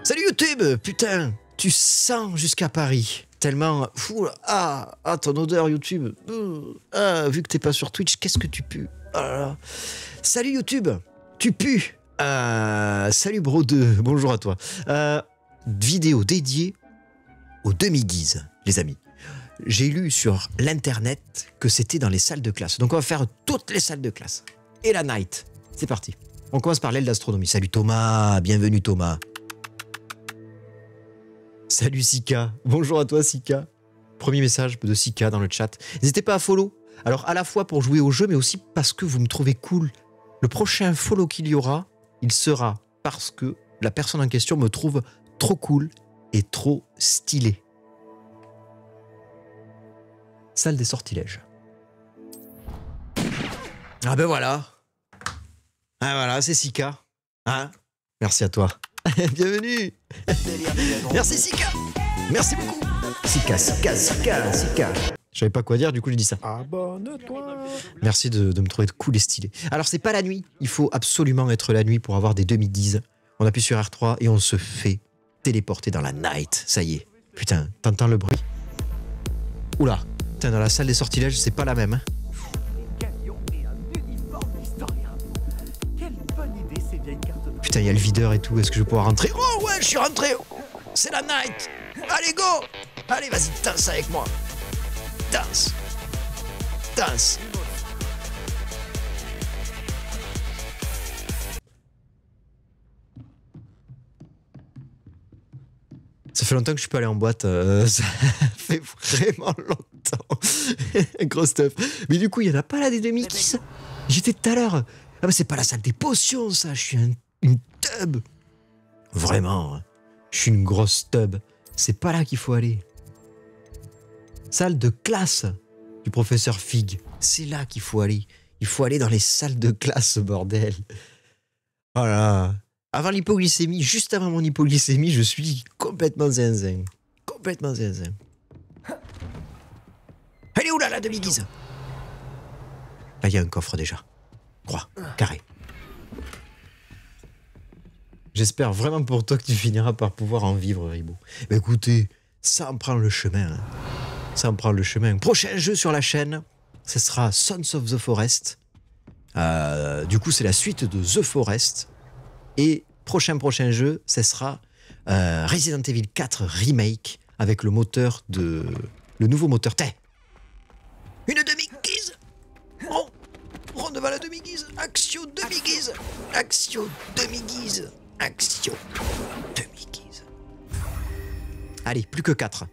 Salut YouTube, putain, tu sens jusqu'à Paris. Tellement, fou, ton odeur YouTube. Vu que t'es pas sur Twitch, qu'est-ce que tu pues? Oh là là. Salut YouTube, tu pues. Salut Bro2, bonjour à toi. Vidéo dédiée aux demi-guises, les amis. J'ai lu sur l'internet que c'était dans les salles de classe. Donc on va faire toutes les salles de classe. Et la night, c'est parti. On commence par l'aile d'astronomie. Salut Thomas, bienvenue Thomas. Salut Sika, bonjour à toi Sika. Premier message de Sika dans le chat. N'hésitez pas à follow. Alors à la fois pour jouer au jeu, mais aussi parce que vous me trouvez cool. Le prochain follow qu'il y aura, il sera parce que la personne en question me trouve trop cool et trop stylé. Salle des sortilèges. Ah ben voilà. Ah voilà, c'est Sika. Hein? Merci à toi. Bienvenue. Merci Sika. Merci beaucoup. Sika. Je savais pas quoi dire, du coup j'ai dit ça. Abonne-toi. Merci de me trouver cool et stylé. Alors c'est pas la nuit. Il faut absolument être la nuit pour avoir des demi-guises. On appuie sur R3 et on se fait téléporter dans la night. Ça y est. Putain, t'entends le bruit? Oula. Putain, dans la salle des sortilèges, c'est pas la même. Hein. Putain, il y a le videur et tout. Est-ce que je vais pouvoir rentrer? Oh ouais, je suis rentré. C'est la night. Allez, go. Allez, vas-y, danse avec moi. Danse. Danse. Ça fait longtemps que je suis pas allé en boîte. Ça fait vraiment longtemps. Gros stuff. Mais du coup, il y en a pas là des demi-guises. J'étais tout à l'heure. Ah bah c'est pas la salle des potions, ça. Je suis une tub. Vraiment. Je suis une grosse tub. C'est pas là qu'il faut aller. Salle de classe du professeur Fig. C'est là qu'il faut aller. Il faut aller dans les salles de classe, bordel. Voilà. Avant l'hypoglycémie, juste avant mon hypoglycémie, je suis complètement zinzin. Complètement zinzin. Elle est où là, la demi-guise? Là, il y a un coffre déjà. Croix, carré. J'espère vraiment pour toi que tu finiras par pouvoir en vivre, Ribot. Mais écoutez, ça en prend le chemin. Hein. Ça en prend le chemin. Prochain jeu sur la chaîne, ce sera Sons of the Forest. Du coup, c'est la suite de The Forest. Et prochain jeu, ce sera Resident Evil 4 Remake avec le moteur de... Le nouveau moteur. Une demi-guise. Oh, on devant la demi-guise. Action demi-guise. Action demi-guise. Action demi-guise. Allez, plus que 4.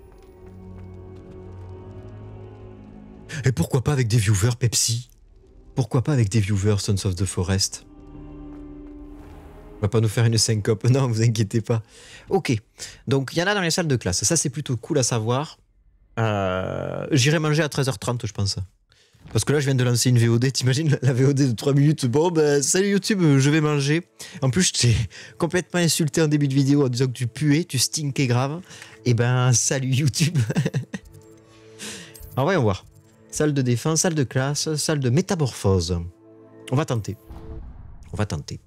Et pourquoi pas avec des viewers, Pepsi? Pourquoi pas avec des viewers, Sons of the Forest? On va pas nous faire une syncope, non, vous inquiétez pas. Ok, donc il y en a dans les salles de classe, ça c'est plutôt cool à savoir. J'irai manger à 13h30 je pense. Parce que là je viens de lancer une VOD, t'imagines la VOD de 3 minutes. Bon ben salut YouTube, je vais manger. En plus je t'ai complètement insulté en début de vidéo en disant que tu puais, tu stinkais grave. Et ben salut YouTube. Alors voyons voir. Salle de défense, salle de classe, salle de métamorphose. On va tenter. On va tenter.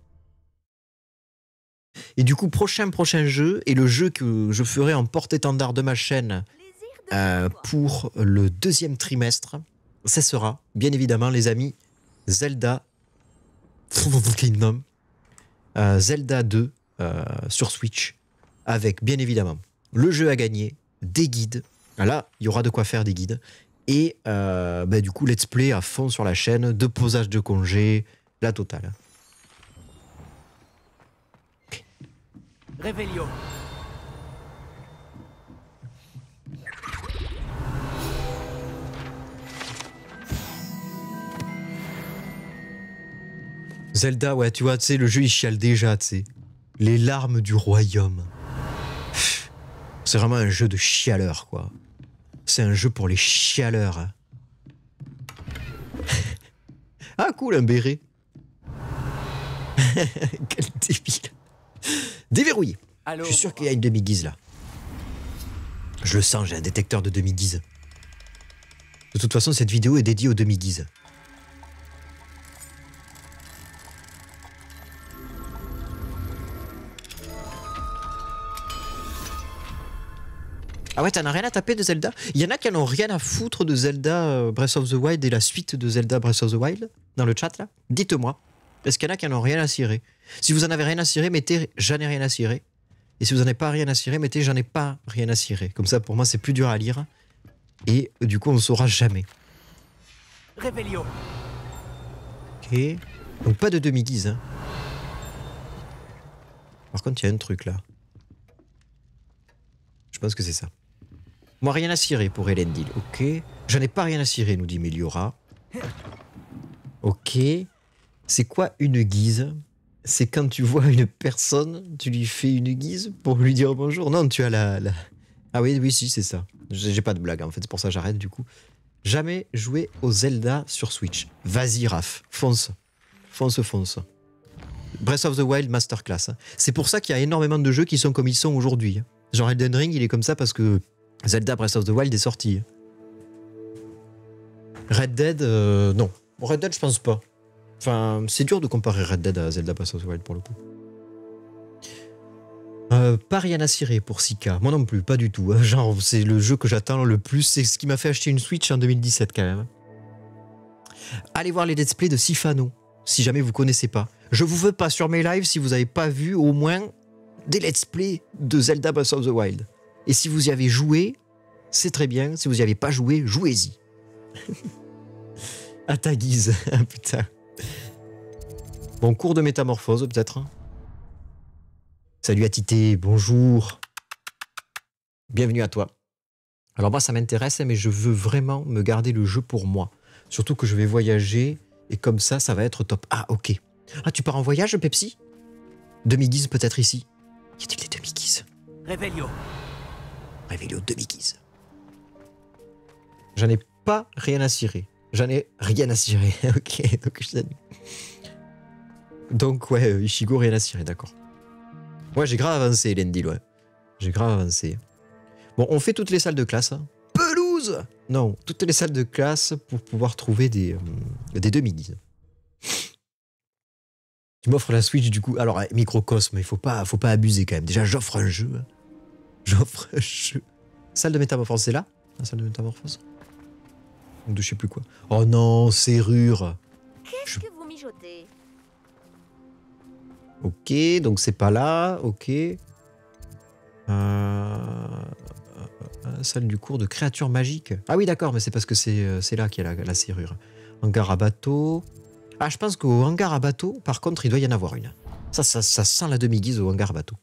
Et du coup, prochain jeu, et le jeu que je ferai en porte-étendard de ma chaîne pour le 2e trimestre, ça sera, bien évidemment, les amis, Zelda Kingdom, Zelda 2 sur Switch, avec, bien évidemment, le jeu à gagner, des guides. Là, il y aura de quoi faire des guides. Et du coup, let's play à fond sur la chaîne, de posage de congé, la totale. Réveillon. Zelda, ouais, tu vois, tu sais, le jeu il chiale déjà, tu sais. Les larmes du royaume. C'est vraiment un jeu de chialeur, quoi. C'est un jeu pour les chialeurs. Hein. Ah, cool, un béret. Quel débile. Déverrouillé. Je suis sûr qu'il y a une demi-guise là. Je le sens, j'ai un détecteur de demi-guise. De toute façon, cette vidéo est dédiée aux demi-guises. Ah ouais, t'en as rien à taper de Zelda? Il y en a qui en ont rien à foutre de Zelda Breath of the Wild et la suite de Zelda Breath of the Wild dans le chat là. Dites-moi. Est-ce qu'il y en a qui en ont rien à cirer? Si vous en avez rien à cirer, mettez j'en ai rien à cirer. Et si vous n'en avez pas rien à cirer, mettez j'en ai pas rien à cirer. Comme ça, pour moi, c'est plus dur à lire. Et du coup, on ne saura jamais. Revelio. Ok. Donc pas de demi-guise. Hein. Par contre, il y a un truc là. Je pense que c'est ça. Moi, rien à cirer pour Elendil. Ok. J'en ai pas rien à cirer, nous dit Meliora. Ok. C'est quoi une guise? C'est quand tu vois une personne, tu lui fais une guise pour lui dire bonjour. Non, tu as la... Ah oui, oui, si, c'est ça. J'ai pas de blague, en fait, c'est pour ça que j'arrête, du coup. Jamais joué au Zelda sur Switch. Vas-y, Raph, fonce. Fonce, fonce. Breath of the Wild Masterclass. C'est pour ça qu'il y a énormément de jeux qui sont comme ils sont aujourd'hui. Genre Elden Ring, il est comme ça parce que Zelda Breath of the Wild est sorti. Red Dead, non. Red Dead, je pense pas. Enfin, c'est dur de comparer Red Dead à Zelda Breath of the Wild pour le coup. Pas rien à cirer pour Sika. Moi non plus, pas du tout. Genre, c'est le jeu que j'attends le plus. C'est ce qui m'a fait acheter une Switch en 2017 quand même. Allez voir les let's play de Sifano, si jamais vous connaissez pas. Je vous veux pas sur mes lives si vous avez pas vu au moins des let's play de Zelda Breath of the Wild. Et si vous y avez joué, c'est très bien. Si vous y avez pas joué, jouez-y. À ta guise. Putain. Bon, cours de métamorphose peut-être. Salut à Tité, bonjour. Bienvenue à toi. Alors moi ça m'intéresse, mais je veux vraiment me garder le jeu pour moi. Surtout que je vais voyager, et comme ça, ça va être top. Ah, ok. Ah, tu pars en voyage, Pepsi? Demi-guise peut-être ici. Y a-t-il des demi-guises? Revelio. Revelio demi-guise. J'en ai pas rien à cirer. J'en ai rien à cirer. Ok, donc ouais, Ichigo, rien à cirer, d'accord. Ouais, j'ai grave avancé, Elendil, ouais. J'ai grave avancé. Bon, on fait toutes les salles de classe. Hein. Pelouse! Non, toutes les salles de classe pour pouvoir trouver des demi-guises. Tu m'offres la Switch, du coup. Alors, microcosme, il faut pas abuser quand même. Déjà, j'offre un jeu. Hein. J'offre un jeu. Salle de métamorphose, c'est là? La salle de métamorphose? Ou de je sais plus quoi. Oh non, serrure. Qu'est-ce que vous mijotez? Ok, donc c'est pas là, ok. Salle du cours de créatures magiques. Ah oui, d'accord, mais c'est parce que c'est là qu'il y a la serrure. Hangar à bateau. Ah, je pense qu'au hangar à bateau, par contre, il doit y en avoir une. Ça sent la demi-guise au hangar à bateau.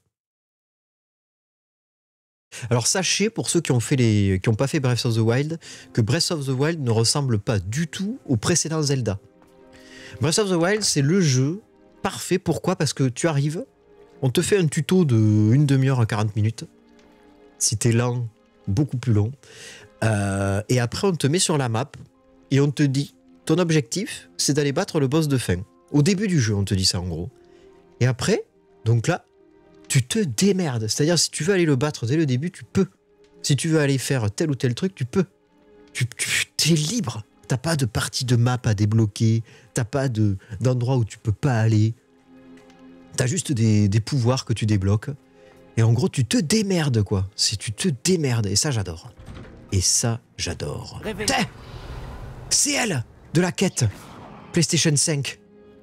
Alors sachez, pour ceux qui ont pas fait Breath of the Wild, que Breath of the Wild ne ressemble pas du tout au précédent Zelda. Breath of the Wild, c'est le jeu parfait. Pourquoi? Parce que tu arrives, on te fait un tuto de 1 demi-heure à 40 minutes. Si t'es lent, beaucoup plus long. Et après, on te met sur la map et on te dit, ton objectif, c'est d'aller battre le boss de fin. Au début du jeu, on te dit ça en gros. Et après, donc là, tu te démerdes. C'est-à-dire, si tu veux aller le battre dès le début, tu peux. Si tu veux aller faire tel ou tel truc, tu peux. Tu es libre. T'as pas de partie de map à débloquer. T'as pas d'endroit où tu peux pas aller. T'as juste des pouvoirs que tu débloques. Et en gros, tu te démerdes, quoi. Si tu te démerdes. Et ça, j'adore. Et ça, j'adore. C'est elle de la quête PlayStation 5.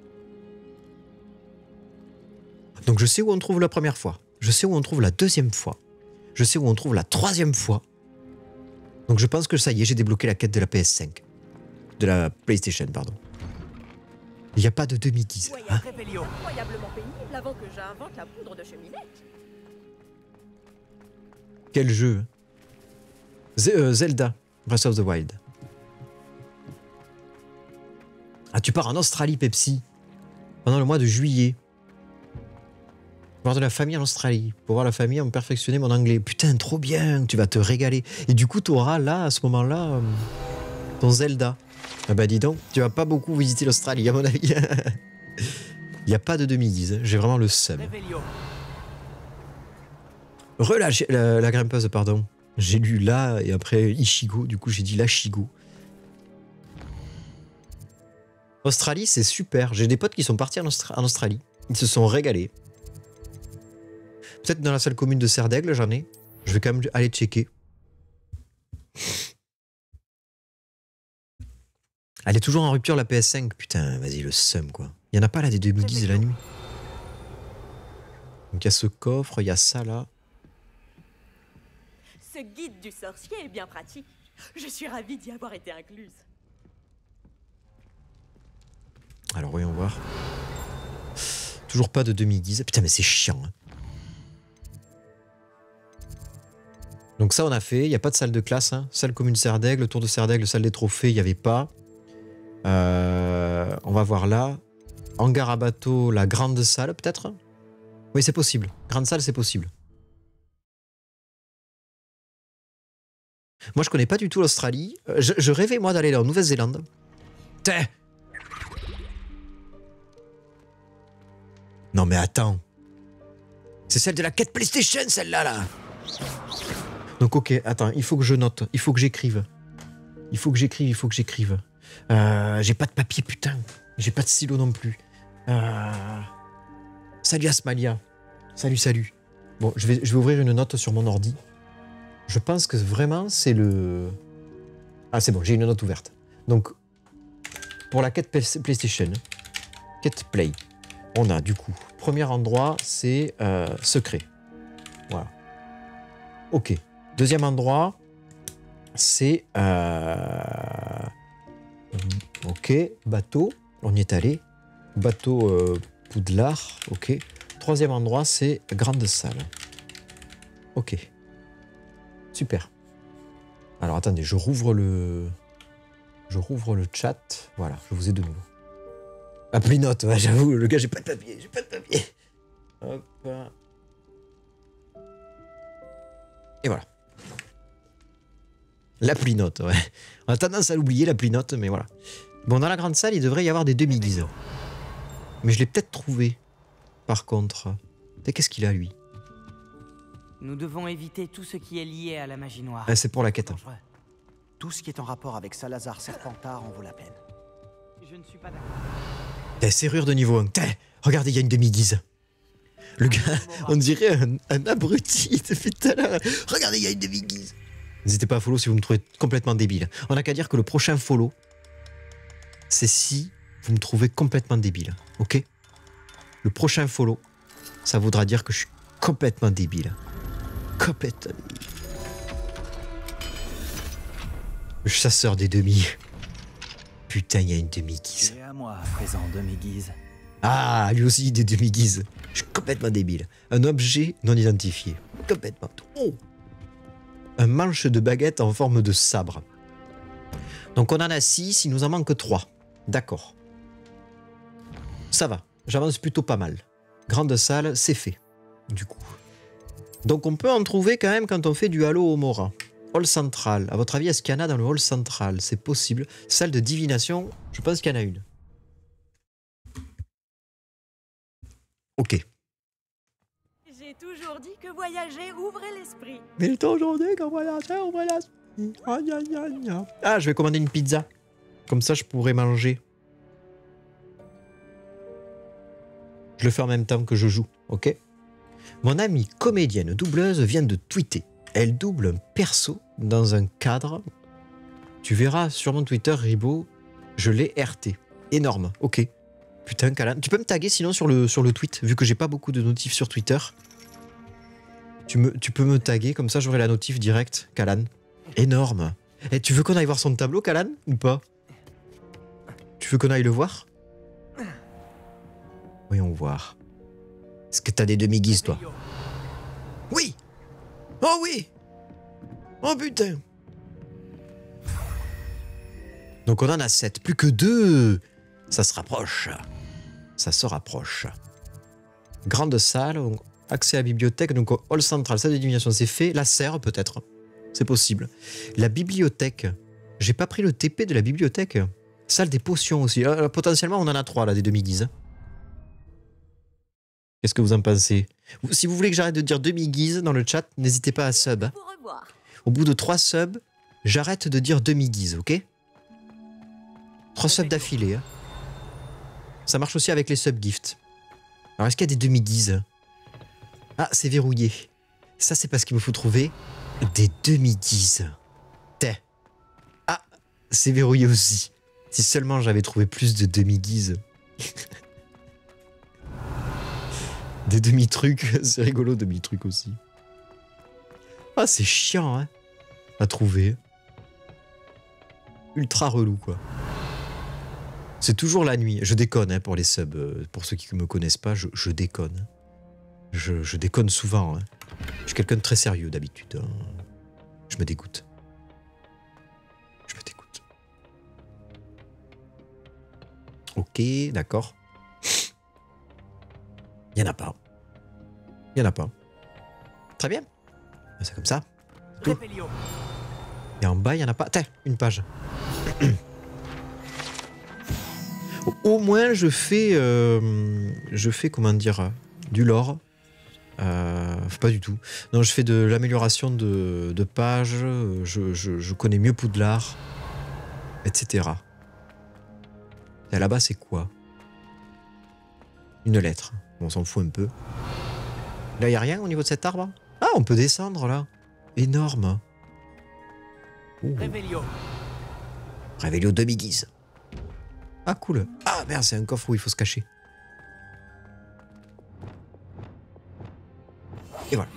Donc je sais où on trouve la première fois. Je sais où on trouve la deuxième fois. Je sais où on trouve la troisième fois. Donc je pense que ça y est, j'ai débloqué la quête de la PS5. De la PlayStation, pardon. Il n'y a pas de demi-guise. Hein? Incroyablement pénible avant que j'invente la poudre de cheminette. Quel jeu? Zelda, Breath of the Wild. Ah, tu pars en Australie, Pepsi. Pendant le mois de juillet. Voir de la famille en Australie. Pour voir la famille, en perfectionner mon anglais. Putain, trop bien, tu vas te régaler. Et du coup, tu auras là, à ce moment-là, ton Zelda. Ah bah dis donc, tu vas pas beaucoup visiter l'Australie, à mon avis. Il n'y a pas de demi-guise, j'ai vraiment le seum. Relâche la grimpeuse, pardon. J'ai lu là, et après Ichigo, du coup j'ai dit Lachigo. Australie, c'est super. J'ai des potes qui sont partis en Australie. Ils se sont régalés. Peut-être dans la salle commune de Serre d'Aigle, j'en ai. Je vais quand même aller checker. Elle est toujours en rupture la PS5. Putain, vas-y, le seum quoi. Il y en a pas là des demi-guises la nuit. Donc il y a ce coffre, il y a ça là. Ce guide du sorcier est bien pratique. Je suis ravie d'y avoir été incluse. Alors voyons voir. Toujours pas de demi-guise. Putain mais c'est chiant. Hein. Donc ça on a fait. Il n'y a pas de salle de classe. Hein. Salle commune Serre d'Aigle, tour de Serre d'Aigle, salle des trophées, il n'y avait pas. On va voir là. Hangar à bateau, la grande salle peut-être. Oui c'est possible. Grande salle c'est possible. Moi je connais pas du tout l'Australie. Je rêvais moi d'aller en Nouvelle-Zélande. Putain. Non mais attends. C'est celle de la quête PlayStation celle-là là. Donc ok, attends, il faut que je note, il faut que j'écrive. Il faut que j'écrive. J'ai pas de papier putain. J'ai pas de stylo non plus. Salut Asmalia. Salut. Bon, je vais ouvrir une note sur mon ordi. Je pense que vraiment c'est le... Ah c'est bon, j'ai une note ouverte. Donc, pour la quête PlayStation, quête Play, on a du coup, premier endroit, c'est secret. Voilà. Ok. Deuxième endroit, c'est... Ok, bateau, on y est allé. Bateau Poudlard, ok. Troisième endroit, c'est grande salle. Ok. Super. Alors attendez, je rouvre le chat. Voilà, je vous ai de nouveau. Appli note, ouais, j'avoue, le gars, j'ai pas de papier. Hop. Et voilà. L'appli note, ouais. On a tendance à l'oublier, l'appli note, mais voilà. Bon, dans la grande salle, il devrait y avoir des demi-guises. Mais je l'ai peut-être trouvé, par contre. Qu'est-ce qu'il a, lui? Nous devons éviter tout ce qui est lié à la magie noire. Ah, c'est pour la quête. Tout ce qui est en rapport avec Salazar Serpentard en vaut la peine. Je ne suis pas d'accord. Serrure de niveau 1. Regardez, il y a une demi-guise. Le gars, on dirait un abruti depuis tout à l'heure. Regardez, il y a une demi-guise. N'hésitez pas à follow si vous me trouvez complètement débile. On n'a qu'à dire que le prochain follow, c'est si vous me trouvez complètement débile. Ok? Le prochain follow, ça voudra dire que je suis complètement débile. Complètement débile. Le chasseur des demi. Putain, il y a une demi-guise. Et à moi, à présent, demi-guise. Ah, lui aussi, des demi-guises. Je suis complètement débile. Un objet non identifié. Complètement. Oh! Un manche de baguette en forme de sabre. Donc on en a 6, il nous en manque 3. D'accord. Ça va, j'avance plutôt pas mal. Grande salle, c'est fait. Du coup. Donc on peut en trouver quand même quand on fait du Halo au Mora. Hall central. À votre avis, est-ce qu'il y en a dans le hall central? C'est possible. Salle de divination, je pense qu'il y en a une. Ok. J'ai toujours dit que voyager ouvrait l'esprit. Mais il est aujourd'hui qu'on voyager, on va l'esprit. Ah, je vais commander une pizza. Comme ça, je pourrai manger. Je le fais en même temps que je joue, ok? Mon amie comédienne doubleuse vient de tweeter. Elle double un perso dans un cadre. Tu verras sur mon Twitter, Ribot, je l'ai RT. Énorme, ok. Putain, Calan. Tu peux me taguer sinon sur le tweet, vu que j'ai pas beaucoup de notifs sur Twitter. Tu peux me taguer, comme ça j'aurai la notif direct, Calan. Énorme. Et tu veux qu'on aille voir son tableau, Calan, ou pas? Tu veux qu'on aille le voir? Voyons voir. Est-ce que t'as des demi-guises, toi? Oui! Oh oui! Oh putain! Donc on en a 7, plus que 2! Ça se rapproche. Ça se rapproche. Grande salle, accès à la bibliothèque, donc hall central, salle de divination, c'est fait. La serre, peut-être. C'est possible. La bibliothèque. J'ai pas pris le TP de la bibliothèque. Salle des potions aussi. Potentiellement, on en a 3 là, des demi-guises. Qu'est-ce que vous en pensez? Si vous voulez que j'arrête de dire demi-guise dans le chat, n'hésitez pas à sub. Pour revoir. Au bout de 3 subs, j'arrête de dire demi-guise, ok? 3 subs d'affilée. Hein. Ça marche aussi avec les sub-gifts. Alors, est-ce qu'il y a des demi-guises? Ah, c'est verrouillé. Ça, c'est parce qu'il me faut trouver des demi-guises. Ah, c'est verrouillé aussi. Si seulement j'avais trouvé plus de demi-guises. Des demi-trucs, c'est rigolo, demi-trucs aussi. Ah, c'est chiant, hein, à trouver. Ultra relou, quoi. C'est toujours la nuit. Je déconne, hein, pour les subs. Pour ceux qui ne me connaissent pas, je déconne. Je déconne souvent, hein. Je suis quelqu'un de très sérieux, d'habitude. Hein. Je me dégoûte. Je me dégoûte. Ok, d'accord. Il n'y en a pas. Il n'y en a pas. Très bien. C'est comme ça. Tout. Et en bas, il n'y en a pas. Tiens, une page. Au moins, je fais, comment dire, du lore. Pas du tout. Non, je fais de l'amélioration de pages. Je connais mieux Poudlard, etc. Et là-bas, c'est quoi? Une lettre. Bon, on s'en fout un peu. Là, il n'y a rien au niveau de cet arbre? Ah, on peut descendre, là. Énorme. Réveillon. Réveillon demi-guise. Ah, cool. Ah, merde, c'est un coffre où il faut se cacher. Et voilà.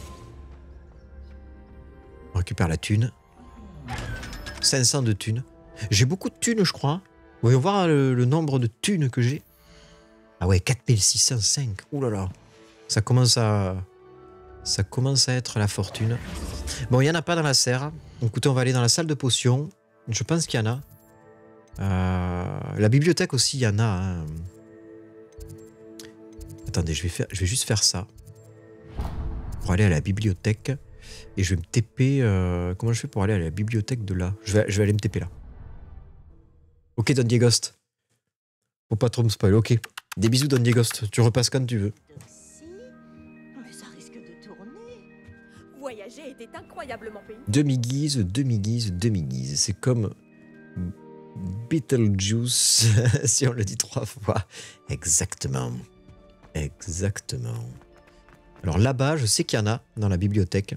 On récupère la thune. 500 de thunes. J'ai beaucoup de thunes, je crois. Vous voyez voir le nombre de thunes que j'ai. Ah ouais, 4605. Ouh là là. Ça commence à être la fortune. Bon, il n'y en a pas dans la serre. Écoutez, on va aller dans la salle de potions. Je pense qu'il y en a. La bibliothèque aussi, il y en a. Hein. Attendez, je vais juste faire ça. Pour aller à la bibliothèque. Et je vais me TP... comment je fais pour aller à la bibliothèque de là? Je vais aller me TP là. Ok, Don Diegost. Faut pas trop me spoil, ok. Des bisous, Don Diegost. Tu repasses quand tu veux. Mais ça risque de tourner. Voyager était incroyablement pénible. Demi-guise, demi-guise, demi-guise. C'est comme Beetlejuice, si on le dit 3 fois. Exactement. Exactement. Alors là-bas, je sais qu'il y en a dans la bibliothèque.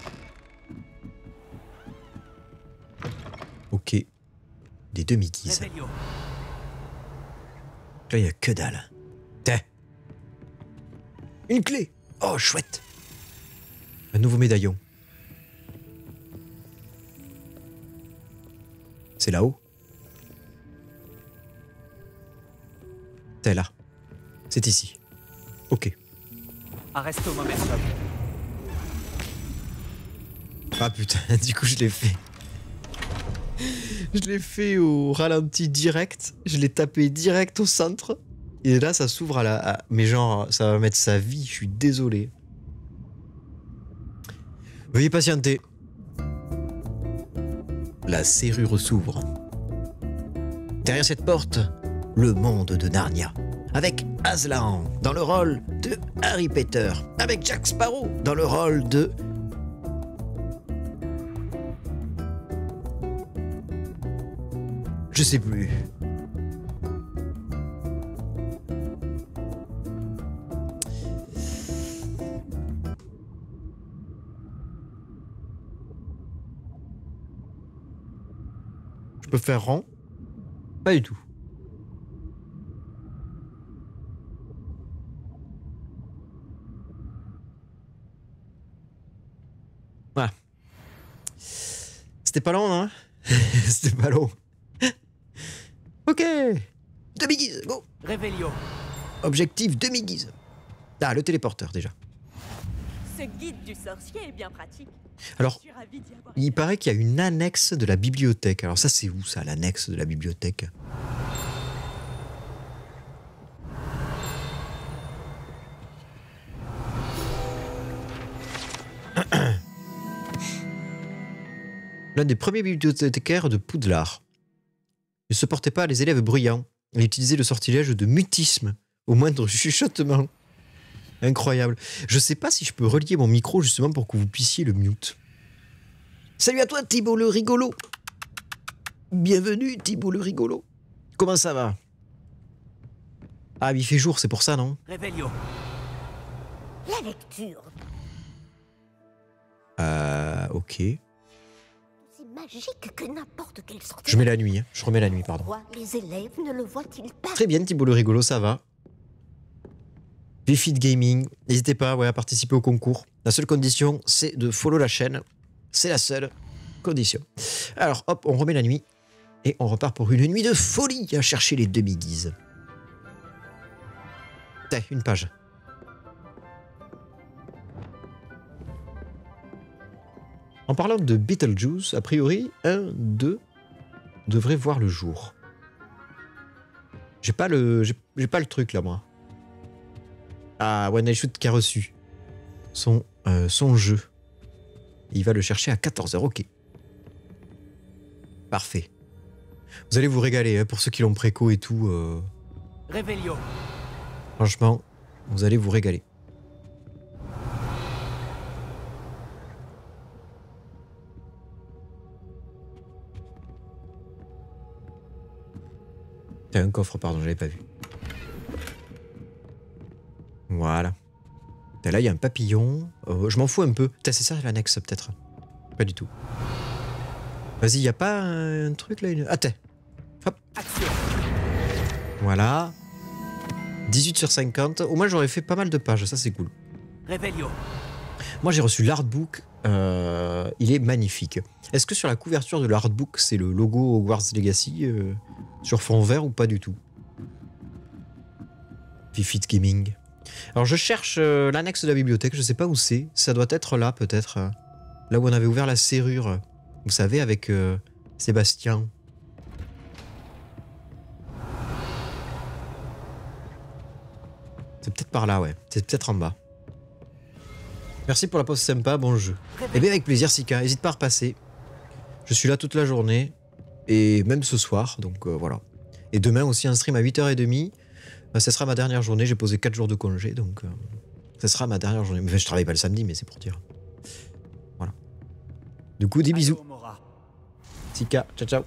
Ok. Des demi-guises. Là, il n'y a que dalle. Tiens. Une clé. Oh, chouette. Un nouveau médaillon. C'est là-haut. C'est là. C'est ici. Ok. Arrête au momentum. Ah putain, du coup je l'ai fait. Je l'ai fait au ralenti direct. Je l'ai tapé direct au centre. Et là ça s'ouvre à la... Mais genre, ça va mettre sa vie. Je suis désolé. Veuillez patienter. La serrure s'ouvre. Derrière cette porte, le monde de Narnia. Avec Aslan dans le rôle de Harry Potter. Avec Jack Sparrow dans le rôle de... Je sais plus. Je peux faire rang? Pas du tout. Voilà. C'était pas long, hein? C'était pas long. Ok. Demi-guise, go. Réveillon. Objectif demi-guise. Ah, le téléporteur déjà. Ce guide du sorcier est bien pratique. Alors, Je suis ravie d'y avoir il paraît qu'il y a une annexe de la bibliothèque. Alors ça, c'est où ça, l'annexe de la bibliothèque? L'un des premiers bibliothécaires de Poudlard. Il ne supportait pas les élèves bruyants. Il utilisait le sortilège de mutisme au moindre chuchotement. Incroyable. Je sais pas si je peux relier mon micro justement pour que vous puissiez le mute. Salut à toi Thibaut le rigolo. Bienvenue Thibaut le rigolo. Comment ça va? Ah, il fait jour, c'est pour ça, non? Réveillon. la lecture. Ok. C'est magique que n'importe quelle sorte. Je mets la nuit, hein. Je remets la nuit, pardon. Pourquoi les élèves ne le voient-ils pas? Très bien, Thibault le rigolo, ça va. Vfit Gaming, n'hésitez pas à participer au concours. La seule condition, c'est de follow la chaîne. C'est la seule condition. Alors, hop, on remet la nuit. Et on repart pour une nuit de folie à chercher les demi-guises. Tiens, une page. En parlant de Beetlejuice, a priori, 1, 2 devrait voir le jour. J'ai pas le truc là, moi. Ah, One Night Shoot qui a reçu son jeu. Il va le chercher à 14h, ok. Parfait. Vous allez vous régaler, hein, pour ceux qui l'ont préco et tout. Revelio. Franchement, vous allez vous régaler. T'as un coffre, pardon, j'avais pas vu. Voilà. Et là, il y a un papillon. Je m'en fous un peu. C'est ça l'annexe, peut-être. Pas du tout. Vas-y, il n'y a pas un truc là Ah, t'es. Hop. Voilà. 18 sur 50. Au moins, j'aurais fait pas mal de pages. Ça, c'est cool. Revelio. Moi, j'ai reçu l'artbook. Il est magnifique. Est-ce que sur la couverture de l'artbook, c'est le logo Hogwarts Legacy sur fond vert ou pas du tout? Vfit Gaming. Alors, je cherche l'annexe de la bibliothèque. Je sais pas où c'est. Ça doit être là, peut-être. Là où on avait ouvert la serrure. Vous savez, avec Sébastien. C'est peut-être par là, ouais. C'est peut-être en bas. Merci pour la pause sympa, bon jeu. Eh bien, avec plaisir, Sika. N'hésite pas à repasser. Je suis là toute la journée. Et même ce soir, donc voilà. Et demain aussi, un stream à 8h30. Ce sera ma dernière journée. J'ai posé 4 jours de congé, donc ce sera ma dernière journée. Enfin, je travaille pas le samedi, mais c'est pour dire. Voilà. Du coup, des bisous. Sika, ciao ciao.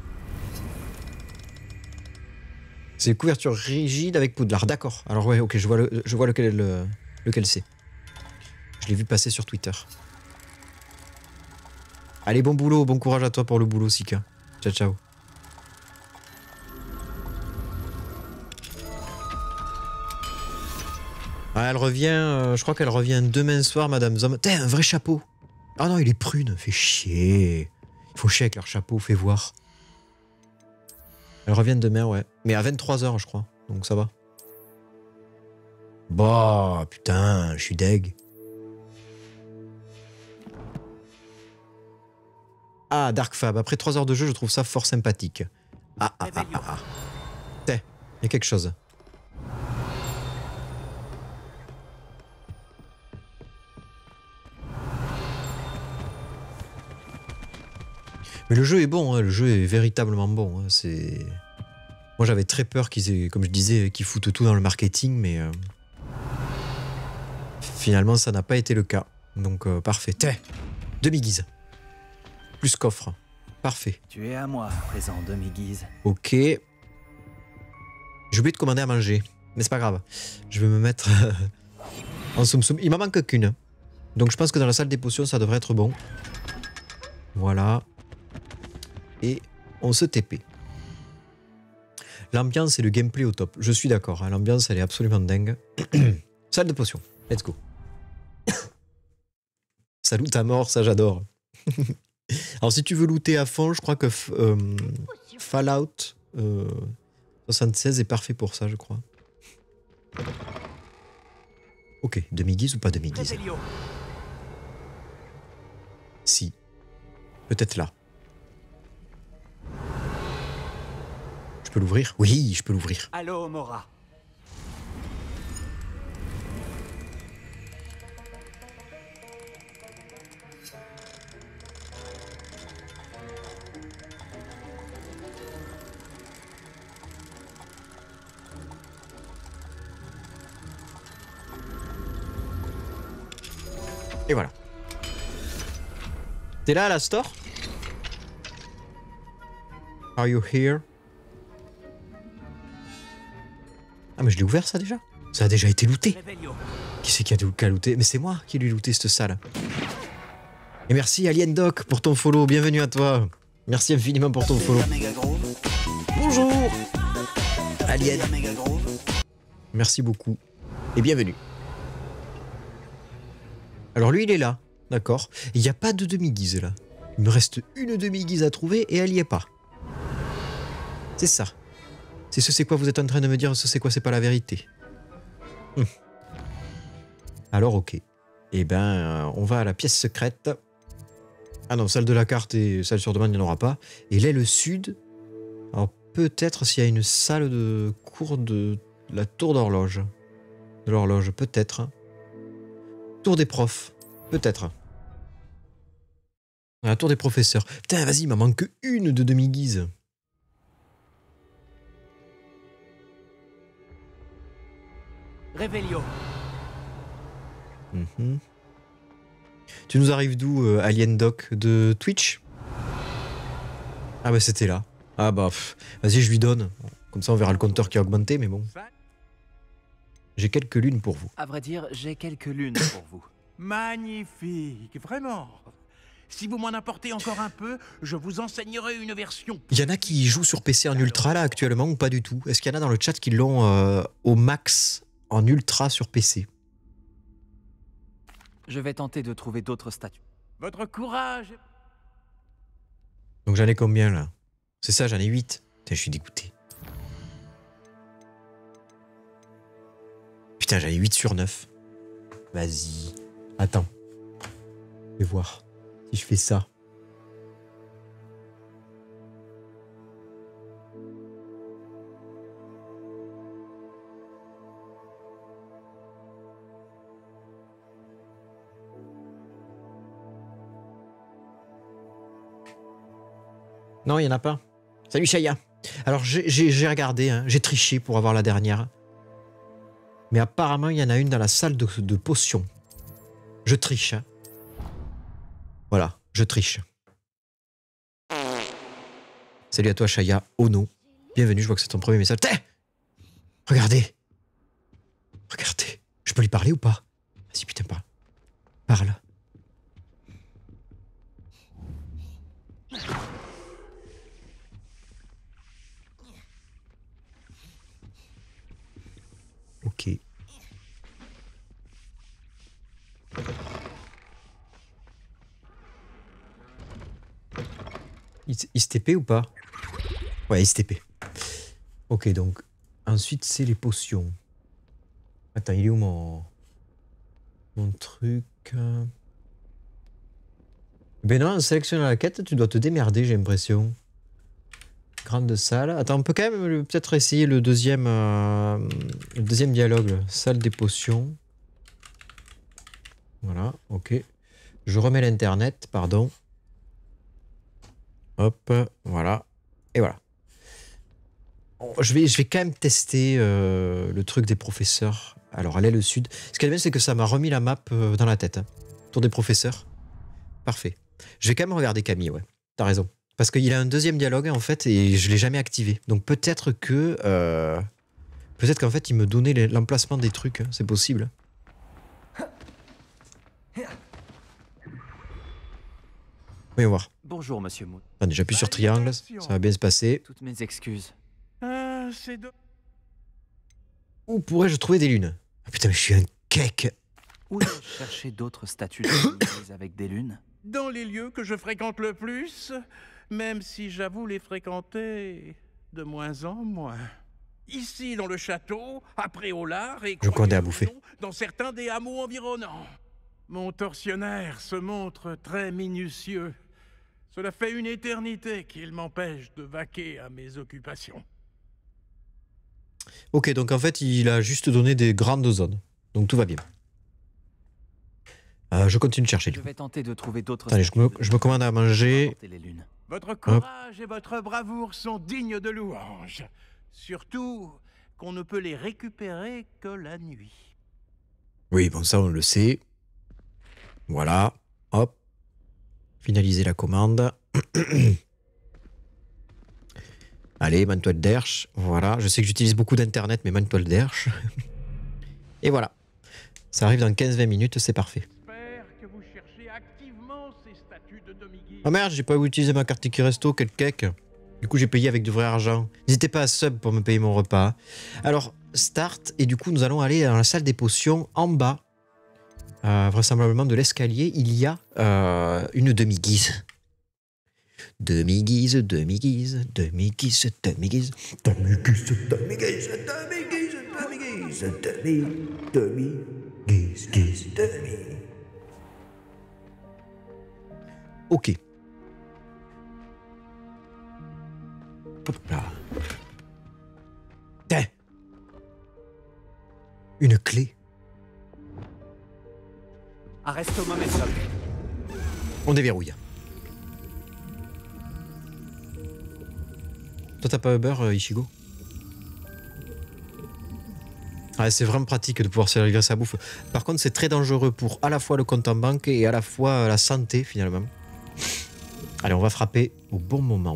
C'est couverture rigide avec Poudlard, d'accord. Alors ouais, ok, je vois lequel c'est. Je l'ai vu passer sur Twitter. Allez, bon boulot, bon courage à toi pour le boulot, Sika. Ciao ciao. Ah, elle revient, je crois qu'elle revient demain soir, Madame Zom. T'es un vrai chapeau. Ah non, il est prune, fait chier. Il faut chier avec leur chapeau, fais voir. Elle revient demain, ouais. Mais à 23h, je crois. Donc ça va. Bah, putain, je suis deg. Ah, Dark Fab. Après 3 heures de jeu, je trouve ça fort sympathique. Ah. T'es, il y a quelque chose. Mais le jeu est bon, hein, le jeu est véritablement bon. Hein, c'est... Moi j'avais très peur qu'ils aient, comme je disais, qu'ils foutent tout dans le marketing, mais finalement ça n'a pas été le cas. Donc parfait. T'es demi-guise. Plus coffre. Parfait. Tu es à moi, présent demi-guise. Ok. J'ai oublié de commander à manger. Mais c'est pas grave. Je vais me mettre en soum-soum. Il m'en manque qu'une. Donc je pense que dans la salle des potions ça devrait être bon. Voilà. Et on se TP. L'ambiance et le gameplay au top. Je suis d'accord, hein, l'ambiance elle est absolument dingue. Salle de potions, let's go. Ça loot à mort, ça j'adore. Alors si tu veux looter à fond, je crois que Fallout 76 est parfait pour ça, je crois. Ok, demi-guise ou pas demi-guise? Si. Peut-être là. Je peux l'ouvrir? Oui, je peux l'ouvrir. Allô, Mora. Et voilà. T'es là à la store? Are you here? Ah mais je l'ai ouvert ça déjà? Ça a déjà été looté. Qui c'est qui a looté? Mais c'est moi qui lui ai looté cette salle. Et merci Alien Doc pour ton follow, bienvenue à toi. Merci infiniment pour ton follow. Bonjour Alien. Merci beaucoup et bienvenue. Alors lui il est là, d'accord. Il n'y a pas de demi-guise là. Il me reste une demi-guise à trouver et elle y est pas. C'est ça. C'est quoi vous êtes en train de me dire, c'est quoi, c'est pas la vérité. Alors ok. Eh ben on va à la pièce secrète. Ah non, celle de la carte et celle sur demande, il n'y en aura pas. Et l'aile sud. Alors peut-être s'il y a une salle de cours de la tour d'horloge. De l'horloge, peut-être. Tour des profs, peut-être. La tour des professeurs. Putain, vas-y, il m'en manque une de demi-guise. Réveillon. Tu nous arrives d'où, Alien Doc? De Twitch? Ah bah c'était là. Ah bah, vas-y, je lui donne. Comme ça, on verra le compteur qui a augmenté, mais bon. J'ai quelques lunes pour vous. À vrai dire, j'ai quelques lunes pour vous. Magnifique, vraiment. Si vous m'en apportez encore un peu, je vous enseignerai une version. Il y en a qui jouent sur PC en ultra, là, actuellement, ou pas du tout? Est-ce qu'il y en a dans le chat qui l'ont au max en ultra sur PC? Je vais tenter de trouver d'autres statues. Votre courage. Donc j'en ai combien, là? C'est ça, j'en ai 8. Putain, je suis dégoûté. Putain, j'en ai 8 sur 9. Vas-y. Attends. Je vais voir. Si je fais ça. Non, il n'y en a pas. Salut Shaya. Alors j'ai regardé, hein, j'ai triché pour avoir la dernière. Mais apparemment, il y en a une dans la salle de potions. Je triche. Hein. Voilà, je triche. Salut à toi Shaya. Ono. Bienvenue, je vois que c'est ton premier message. Regardez. Regardez. Je peux lui parler ou pas? Vas-y, putain, parle. Parle. Ok. Il se TP ou pas? Ouais, il se TP. Ok, donc, ensuite, c'est les potions. Attends, il est où mon truc? Ben non, en sélectionnant la quête, tu dois te démerder, j'ai l'impression. Grande salle. Attends, on peut quand même peut-être essayer le deuxième dialogue. Là. Salle des potions. Voilà, ok. Je remets l'internet, pardon. Hop, voilà. Et voilà. Je vais quand même tester le truc des professeurs. Alors, aller le sud. Ce qui est bien, c'est que ça m'a remis la map dans la tête. Hein. Tour des professeurs. Parfait. Je vais quand même regarder Camille, ouais. T'as raison. Parce qu'il a un deuxième dialogue, en fait, et je l'ai jamais activé. Donc peut-être que... peut-être qu'en fait, il me donnait l'emplacement des trucs. Hein. C'est possible. Voyons voir. Bonjour, monsieur Moon. Attendez, j'appuie sur triangle. Ça va bien se passer. Toutes mes excuses. Ah, c'est de... Où pourrais-je trouver des lunes? Ah putain, mais je suis un cake. Où ai-je cherché d'autres statues de avec des lunes? Dans les lieux que je fréquente le plus, même si j'avoue les fréquenter de moins en moins. Ici, dans le château, à Préolard et... Je commandais à bouffer. Dans certains des hameaux environnants. Mon tortionnaire se montre très minutieux. Cela fait une éternité qu'il m'empêche de vaquer à mes occupations. Ok, donc en fait, il a juste donné des grandes zones. Donc tout va bien. Je continue de chercher. Je vais tenter de trouver d'autres. Attendez, je me commande à manger. Votre courage et votre bravoure sont dignes de louange. Surtout qu'on ne peut les récupérer que la nuit. Oui, bon, ça, on le sait. Voilà. Hop. Finaliser la commande. Allez, Mantoile d'Herche. Voilà. Je sais que j'utilise beaucoup d'Internet, mais Mantoile d'Herche. Et voilà. Ça arrive dans 15-20 minutes, c'est parfait. J'espère que vous cherchez activement ces les statues de demi-guise. Oh merde, j'ai pas utilisé ma carte ticket resto, quel cake. Du coup, j'ai payé avec du vrai argent. N'hésitez pas à sub pour me payer mon repas. Alors, start, et du coup, nous allons aller dans la salle des potions en bas. Vraisemblablement de l'escalier, il y a une demi-guise. Demi-guise, demi-guise, demi-guise, demi-guise, demi-guise, demi-guise, demi-guise, demi-guise, demi-guise, guise, demi. Ok. Hop là. Tiens. Une clé. Arresto momentum. On déverrouille. Toi, t'as pas Uber, Ichigo? Ouais, c'est vraiment pratique de pouvoir servir sa bouffe. Par contre, c'est très dangereux pour à la fois le compte en banque et à la fois la santé, finalement. Allez, on va frapper au bon moment.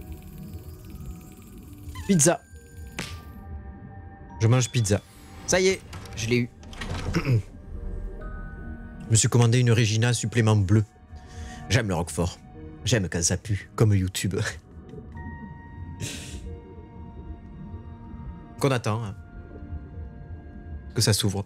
Pizza. Je mange pizza. Ça y est, je l'ai eu. Je me suis commandé une Regina supplément bleu. J'aime le Roquefort. J'aime quand ça pue, comme YouTube. Qu'on attend, hein. Que ça s'ouvre.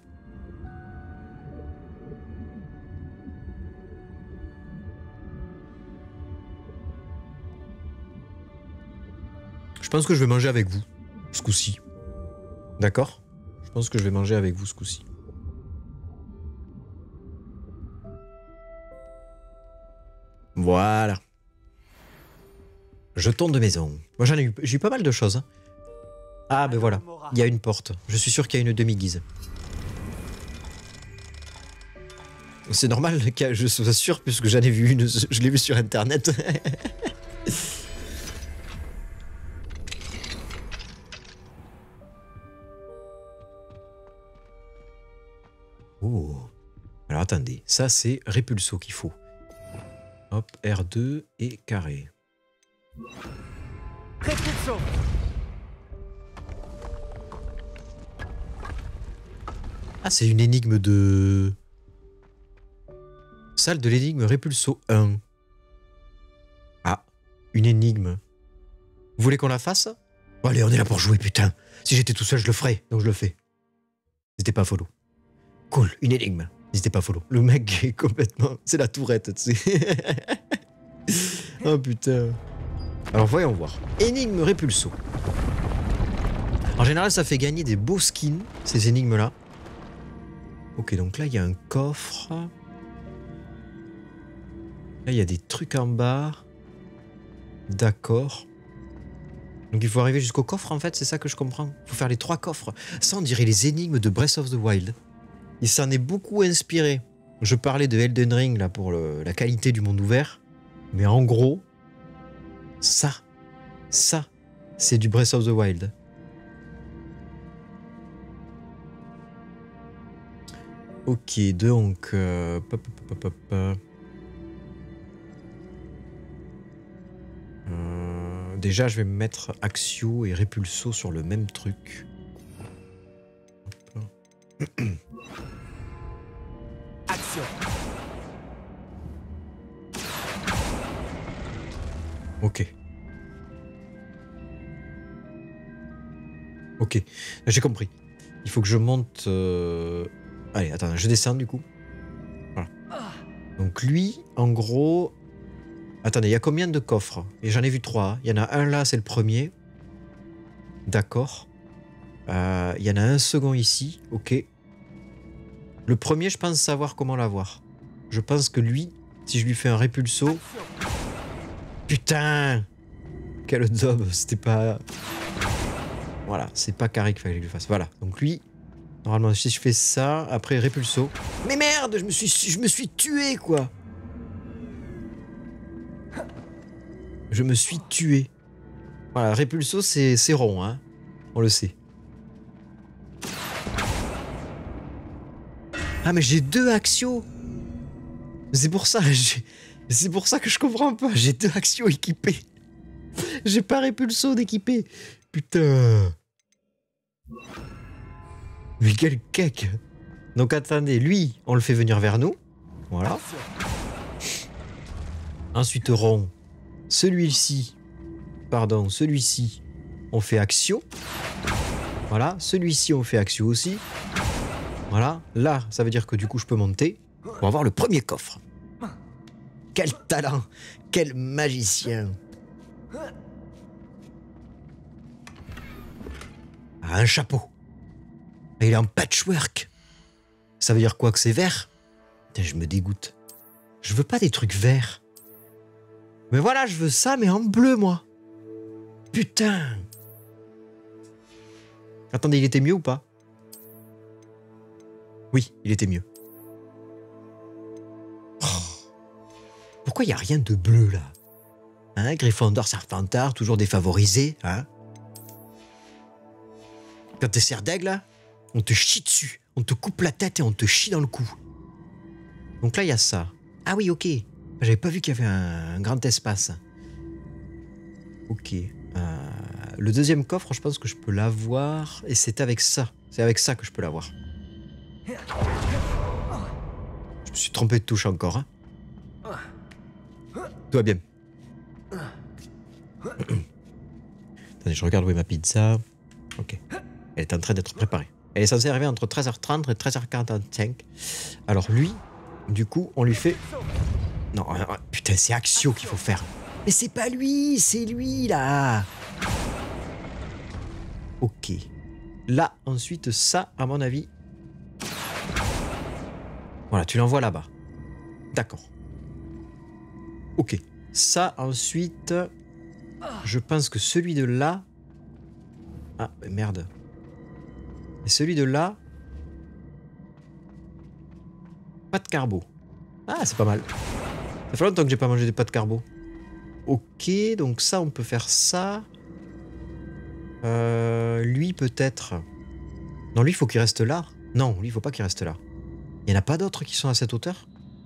Je pense que je vais manger avec vous, ce coup-ci. D'accord? Je pense que je vais manger avec vous ce coup-ci. Voilà. Jeton de maison. Moi j'ai eu pas mal de choses. Hein. Ah ben voilà, il y a une porte. Je suis sûr qu'il y a une demi-guise. C'est normal que je sois sûr puisque j'en ai vu une, je l'ai vu sur internet. Oh. Alors attendez, ça c'est Répulso qu'il faut. Hop, R2 et carré. Répulso. Ah, c'est une énigme de... Salle de l'énigme Répulso 1. Ah, une énigme. Vous voulez qu'on la fasse? Bon, allez, on est là pour jouer, putain. Si j'étais tout seul, je le ferais, donc je le fais. N'hésitez pas à follow. Cool, une énigme. N'hésitez pas à follow. Le mec est complètement... C'est la tourette, tu sais. Oh putain. Alors voyons voir. Énigme Répulso. En général, ça fait gagner des beaux skins, ces énigmes-là. Ok, donc là, il y a un coffre. Là, il y a des trucs en bas. D'accord. Donc il faut arriver jusqu'au coffre, en fait, c'est ça que je comprends. Il faut faire les 3 coffres. Ça, on dirait les énigmes de Breath of the Wild. Il s'en est beaucoup inspiré. Je parlais de Elden Ring, là, pour la qualité du monde ouvert. Mais en gros, ça, c'est du Breath of the Wild. Ok, donc... déjà, je vais me mettre Axio et Répulso sur le même truc. Action. Ok. Ok, j'ai compris. Il faut que je monte... Allez, attends, je descends du coup. Voilà. Donc lui, en gros... Attendez, il y a combien de coffres? Et j'en ai vu 3. Il y en a un là, c'est le premier. D'accord. Il y en a un second ici. Ok. Le premier, je pense savoir comment l'avoir. Je pense que lui, si je lui fais un Répulso... Putain! Quel dob, c'était pas... Voilà, c'est pas carré qu'il fallait que je lui fasse. Voilà, donc lui, normalement, si je fais ça, après Répulso... Mais merde, je me suis tué, quoi! Je me suis tué. Voilà, Répulso, c'est rond, hein. On le sait. Ah, mais j'ai 2 Axios! C'est pour ça, c'est pour ça que je comprends pas. J'ai 2 Axios équipés. J'ai pas Répulso d'équipé. Putain. Mais quel cake. Donc attendez, lui, on le fait venir vers nous. Voilà. Ensuite, rond. Celui-ci, pardon, celui-ci, on fait Axio. Voilà, celui-ci, on fait Axio aussi. Voilà, là, ça veut dire que du coup, je peux monter pour avoir le premier coffre. Quel talent! Quel magicien! Ah, un chapeau. Et il est en patchwork. Ça veut dire quoi, que c'est vert? Putain, je me dégoûte. Je veux pas des trucs verts. Mais voilà, je veux ça, mais en bleu, moi. Putain! Attendez, il était mieux ou pas? Oui, il était mieux. Pourquoi il n'y a rien de bleu, là? Hein, Gryffondor, Serpentard, toujours défavorisé, hein? Quand t'es serre d'aigle, là, on te chie dessus. On te coupe la tête et on te chie dans le cou. Donc là, il y a ça. Ah oui, ok. J'avais pas vu qu'il y avait un grand espace. Ok. Le deuxième coffre, je pense que je peux l'avoir. Et c'est avec ça. C'est avec ça que je peux l'avoir. Je me suis trompé de touche encore. Hein. Tout va bien. Attendez, je regarde où est ma pizza. Ok. Elle est en train d'être préparée. Elle est censée arriver entre 13h30 et 13h45. Alors lui, du coup, on lui fait... Non, putain, c'est Axio qu'il faut faire. Mais c'est pas lui, c'est lui, là. Ok. Là, ensuite, ça, à mon avis... Voilà, tu l'envoies là-bas. D'accord. Ok. Ça, ensuite... Je pense que celui de là... Ah, merde. Et celui de là... Pâte carbo. Ah, c'est pas mal. Ça fait longtemps que j'ai pas mangé des pâtes carbo. Ok, donc ça, on peut faire ça. Lui, peut-être... Non, lui, il faut qu'il reste là. Non, lui, il faut pas qu'il reste là. Il n'y en a pas d'autres qui sont à cette hauteur?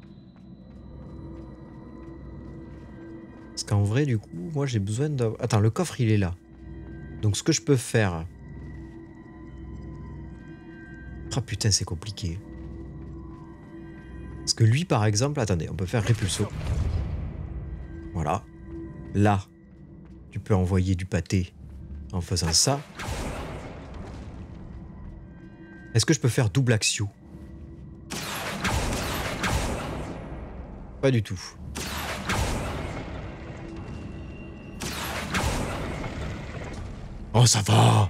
Parce qu'en vrai, du coup, moi, j'ai besoin de... Attends, le coffre, il est là. Donc, ce que je peux faire... Ah, putain, c'est compliqué. Parce que lui, par exemple... Attendez, on peut faire Répulso. Voilà. Là, tu peux envoyer du pâté en faisant ça. Est-ce que je peux faire double Axio? Pas du tout. Oh, ça va!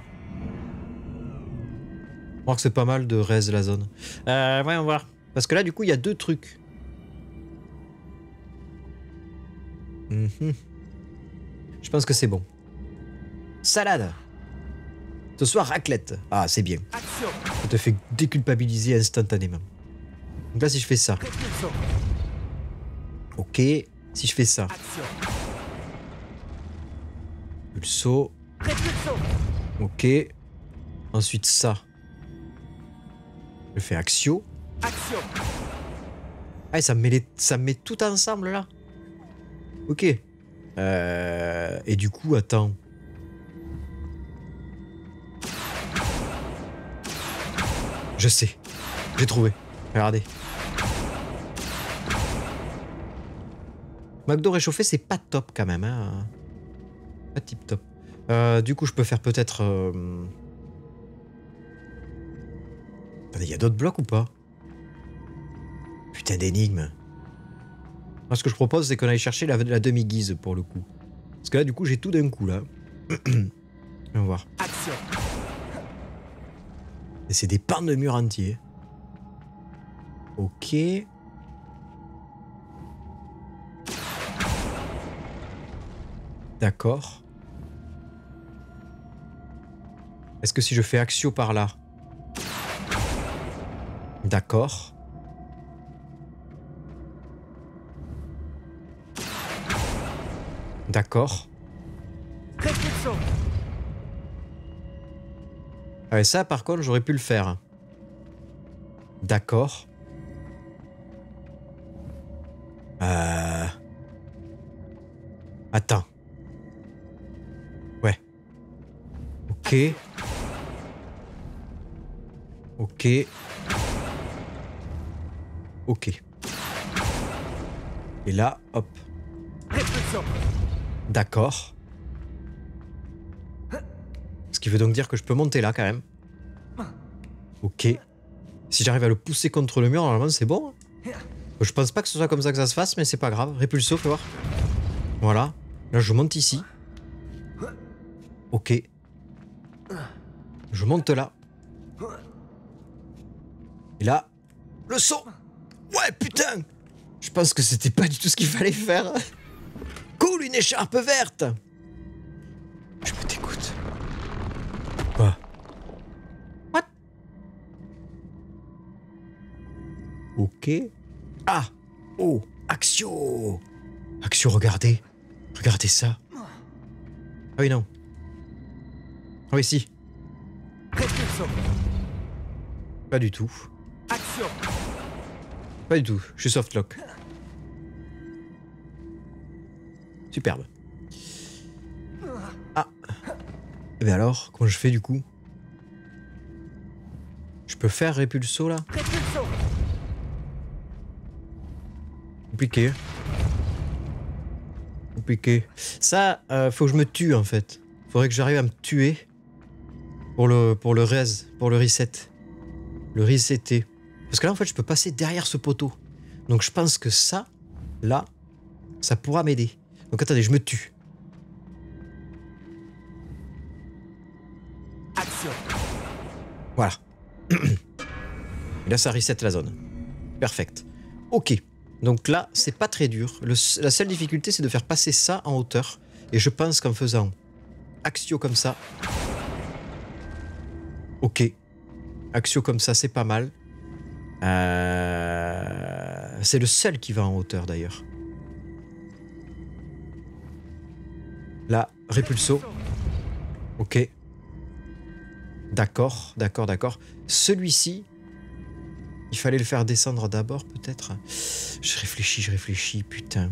Je crois que c'est pas mal de raise la zone. Voyons voir. Parce que là, du coup, il y a deux trucs. Je pense que c'est bon. Salade. Ce soir, raclette. Ah, c'est bien. Ça te fait déculpabiliser instantanément. Donc là, si je fais ça. Ok. Si je fais ça. Pulso. Ok. Ensuite, ça. Je fais Axio. Ah, ça me met tout ensemble, là. Ok. Et du coup, attends. Je sais. J'ai trouvé. Regardez. McDo réchauffé, c'est pas top quand même. Hein. Pas tip top. Du coup, je peux faire peut-être... Attendez, il y a d'autres blocs ou pas? Putain d'énigme. Moi, ce que je propose, c'est qu'on aille chercher la demi-guise pour le coup. Parce que là, du coup, j'ai tout d'un coup, là. On va voir. Et c'est des pans de mur entiers. Ok. D'accord. Est-ce que si je fais Axio par là? D'accord. D'accord. Ouais, ça, par contre, j'aurais pu le faire. D'accord. Attends. Ouais. Ok. Ok. Ok. Et là, hop. D'accord. Ce qui veut donc dire que je peux monter là quand même. Ok. Si j'arrive à le pousser contre le mur, normalement c'est bon. Je pense pas que ce soit comme ça que ça se fasse, mais c'est pas grave. Répulso, fais voir. Voilà. Là, je monte ici. Ok. Je monte là. Et là, le saut. Ouais, putain. Je pense que c'était pas du tout ce qu'il fallait faire. Cool, une écharpe verte. Je me dégoûte. Quoi? What? Ok. Ah. Oh. Axio. Axio, regardez. Regardez ça. Ah oui, non. Ah oui, si. Pas du tout. Pas du tout. Je suis softlock. Superbe. Ah. Et bien alors, comment je fais du coup? Je peux faire répulso là? Compliqué. Compliqué. Ça, faut que je me tue en fait. Faudrait que j'arrive à me tuer pour le reset. Le resetter. Parce que là en fait je peux passer derrière ce poteau. Donc je pense que ça, là, ça pourra m'aider. Donc attendez, je me tue. Action. Voilà. Et là ça reset la zone. Perfect. Ok. Donc là, c'est pas très dur. La seule difficulté, c'est de faire passer ça en hauteur. Et je pense qu'en faisant Axio comme ça... Ok. Axio comme ça, c'est pas mal. C'est le seul qui va en hauteur, d'ailleurs. Là, répulso. Ok. D'accord, d'accord, d'accord. Celui-ci... Il fallait le faire descendre d'abord, peut-être. Je réfléchis, putain.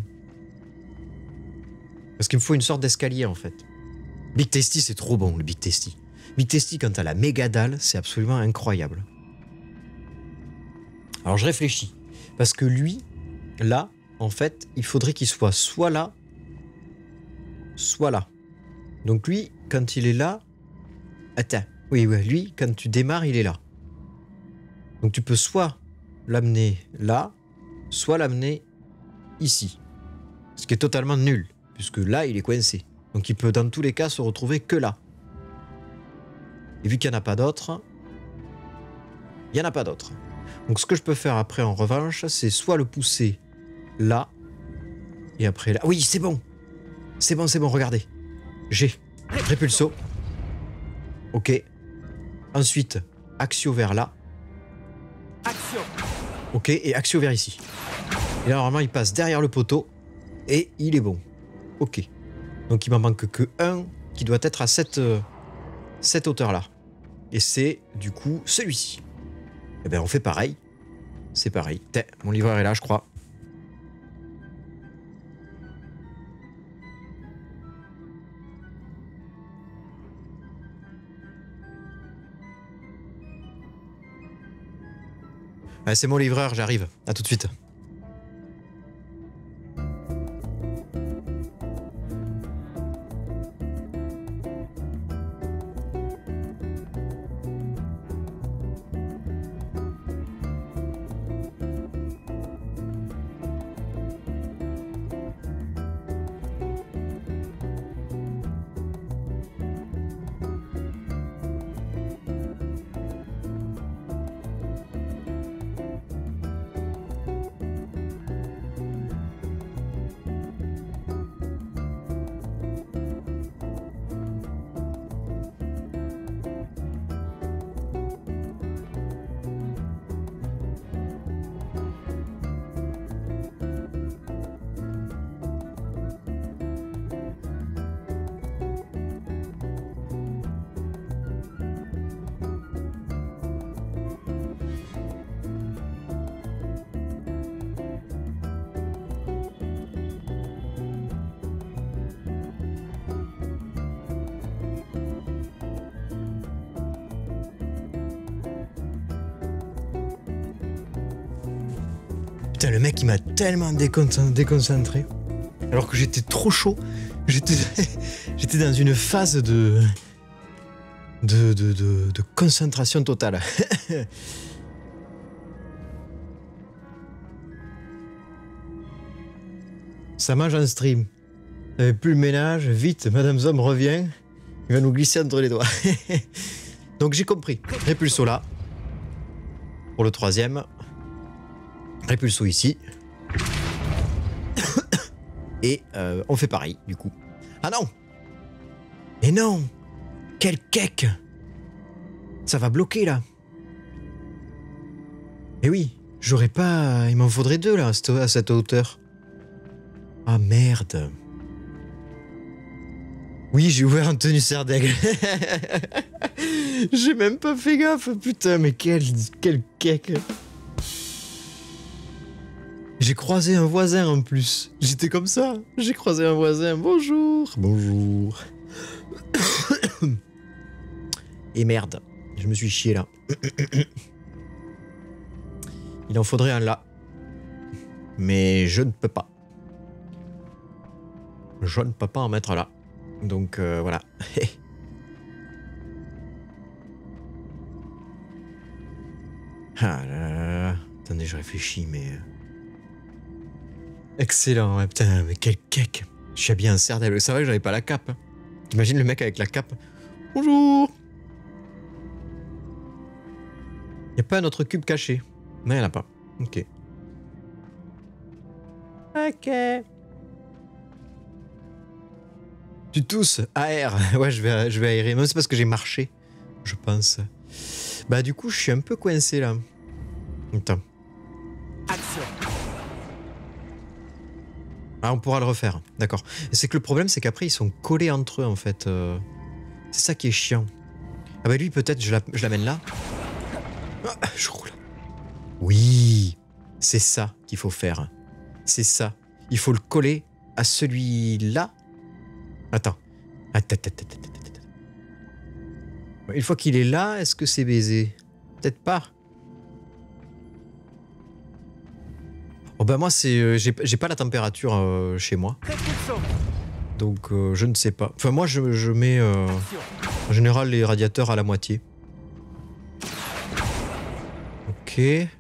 Parce qu'il me faut une sorte d'escalier, en fait. Big Tasty, c'est trop bon, le Big Tasty. Big Tasty, quand t'as la méga dalle, c'est absolument incroyable. Alors, je réfléchis. Parce que lui, là, en fait, il faudrait qu'il soit là, soit là. Donc lui, quand il est là... Attends. Oui, lui, quand tu démarres, il est là. Donc tu peux soit l'amener là, soit l'amener ici. Ce qui est totalement nul, puisque là, il est coincé. Donc il peut dans tous les cas se retrouver que là. Et vu qu'il n'y en a pas d'autres, il n'y en a pas d'autres. Donc ce que je peux faire après en revanche, c'est soit le pousser là, et après là. Oui, c'est bon. C'est bon, regardez. J'ai répulso. Ok. Ensuite, axio vers là. Action. Ok, et axio vers ici. Et là, normalement, il passe derrière le poteau. Et il est bon. Ok. Donc, il m'en manque que un qui doit être à cette hauteur-là. Et c'est, du coup, celui-ci. Eh bien, on fait pareil. C'est pareil. Mon livreur est là, je crois. Ouais, c'est mon livreur, j'arrive. À tout de suite. Putain, le mec, il m'a tellement déconcentré. Alors que j'étais trop chaud. J'étais dans une phase de concentration totale. Ça mange en stream. T'avais plus le ménage, vite, Madame Zom revient. Il va nous glisser entre les doigts. Donc j'ai compris. Répulso là. Pour le troisième. Répulso ici. Et on fait pareil, du coup. Ah non! Mais non! Quel cake! Ça va bloquer, là. Eh oui, j'aurais pas... Il m'en faudrait deux, là, à cette hauteur. Ah, merde. Oui, j'ai ouvert un tenue serdaigle. J'ai même pas fait gaffe, putain, mais quel cake. J'ai croisé un voisin en plus. J'étais comme ça. J'ai croisé un voisin. Bonjour. Bonjour. Et merde. Je me suis chié là. Il en faudrait un là. Mais je ne peux pas. Je ne peux pas en mettre là. Donc voilà. Ah là là là. Attendez, je réfléchis, mais... Excellent, ouais, putain, mais quel cake. Je suis habillé en serdaigle. C'est vrai que j'avais pas la cape. Hein. T'imagines le mec avec la cape. Bonjour. Y a pas un autre cube caché? Non, y'en a pas. Ok. Ok. Tu tousses? AR. Ouais, je vais aérer. Même c'est parce que j'ai marché, je pense. Bah du coup, je suis un peu coincé là. Attends. Action. Ah, on pourra le refaire. D'accord. C'est que le problème, c'est qu'après, ils sont collés entre eux, en fait. C'est ça qui est chiant. Ah bah lui, peut-être, je l'amène là. Ah, je roule. Oui. C'est ça qu'il faut faire. C'est ça. Il faut le coller à celui-là. Attends. Une fois qu'il est là, est-ce que c'est baisé? Peut-être pas. Oh bah moi c'est j'ai pas la température chez moi. Donc je ne sais pas. Enfin moi je mets en général les radiateurs à la moitié. Ok.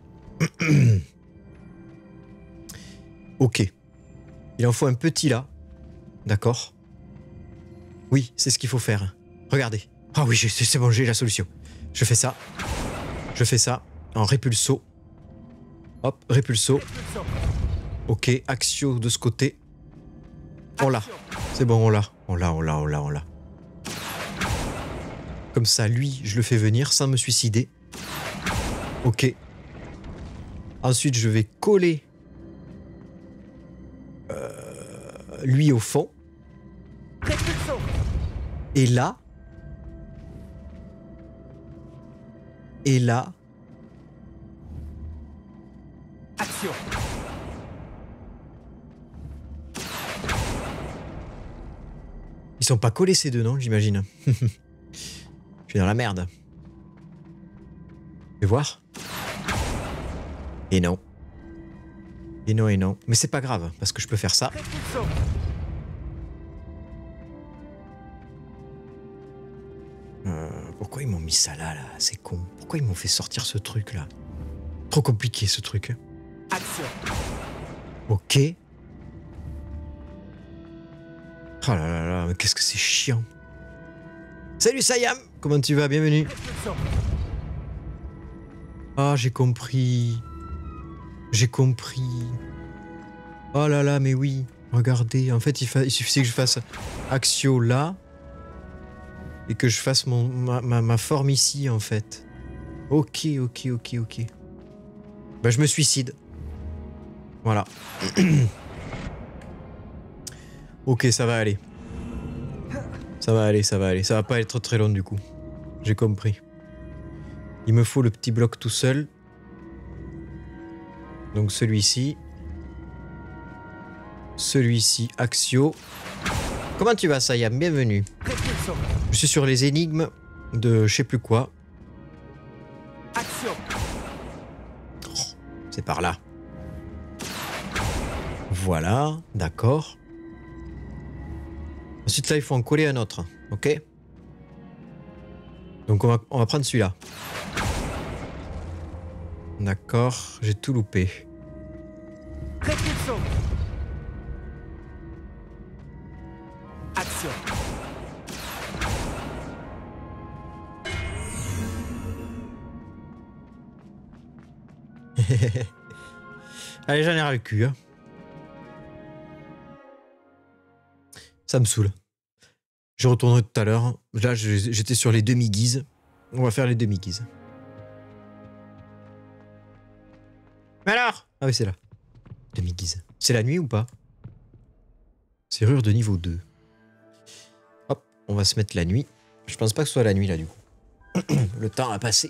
Ok. Il en faut un petit là. D'accord. Oui, c'est ce qu'il faut faire. Regardez. Ah oui, c'est bon, j'ai la solution. Je fais ça. Je fais ça en répulso. Hop, répulso. Ok, axio de ce côté. On l'a. C'est bon, on l'a. On l'a. Comme ça, lui, je le fais venir sans me suicider. Ok. Ensuite, je vais coller lui au fond. Et là. Et là. Action. Ils sont pas collés ces deux, non, j'imagine. Je suis dans la merde. Je vais voir. Et non. Et non, et non. Mais c'est pas grave, parce que je peux faire ça. Pourquoi ils m'ont mis ça là, c'est con. Pourquoi ils m'ont fait sortir ce truc là? Trop compliqué ce truc. Action. Ok. Oh là là là, mais qu'est-ce que c'est chiant. Salut Sayam, comment tu vas? Bienvenue. Ah, j'ai compris. J'ai compris. Oh là là, mais oui. Regardez, en fait, il suffisait que je fasse Axio là. Et que je fasse ma forme ici, en fait. Ok. Bah, je me suicide. Voilà. Ok, ça va aller. Ça va aller. Ça va pas être très long, du coup. J'ai compris. Il me faut le petit bloc tout seul. Donc, celui-ci. Celui-ci, Axio. Comment tu vas, Sayam? Bienvenue. Je suis sur les énigmes de je sais plus quoi. Action. Oh, c'est par là. Voilà, d'accord. Ensuite, là, il faut en coller un autre. Ok? Donc, on va prendre celui-là. D'accord, j'ai tout loupé. Repulso. Action. Allez, j'en ai ras le cul. Hein. Ça me saoule. Je retournerai tout à l'heure. Là, j'étais sur les demi-guises. On va faire les demi-guises. Mais alors? Ah oui, c'est là. Demi-guise. C'est la nuit ou pas? Serrure de niveau 2. Hop, on va se mettre la nuit. Je pense pas que ce soit la nuit là du coup. Le temps a passé.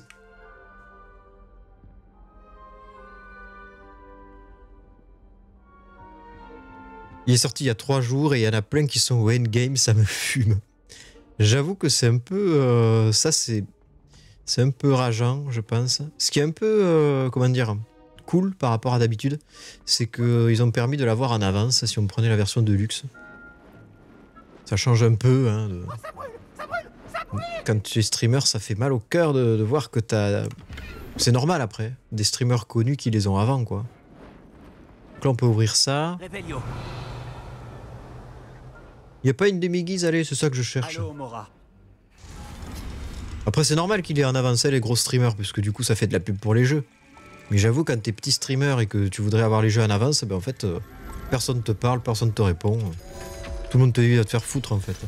Il est sorti il y a 3 jours et il y en a plein qui sont au endgame, ça me fume. J'avoue que c'est un peu... ça c'est un peu rageant, je pense. Ce qui est un peu... comment dire, cool par rapport à d'habitude, c'est qu'ils ont permis de l'avoir en avance si on prenait la version de luxe. Ça change un peu. Hein, Quand tu es streamer, ça fait mal au cœur de voir que t'as... C'est normal après. Des streamers connus qui les ont avant, quoi. Donc là, on peut ouvrir ça. Revelio. Il n'y a pas une demi-guise, allez, c'est ça que je cherche. Allo, Mora. Après, c'est normal qu'il ait en avancé les gros streamers, parce que du coup, ça fait de la pub pour les jeux. Mais j'avoue, quand t'es petit streamer et que tu voudrais avoir les jeux en avance, ben en fait, personne te parle, personne te répond. Tout le monde te dit à te faire foutre, en fait.